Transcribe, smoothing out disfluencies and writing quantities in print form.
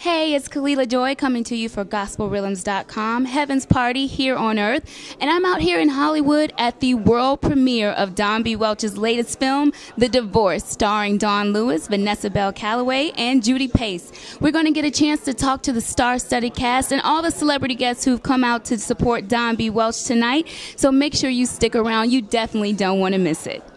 Hey, it's Khalilah Joi coming to you for GospelRhythms.com, Heaven's Party here on Earth. And I'm out here in Hollywood at the world premiere of Don B. Welch's latest film, The Divorce, starring Dawn Lewis, Vanessa Bell Calloway, and Judy Pace. We're going to get a chance to talk to the star-studded cast and all the celebrity guests who've come out to support Don B. Welch tonight. So make sure you stick around. You definitely don't want to miss it.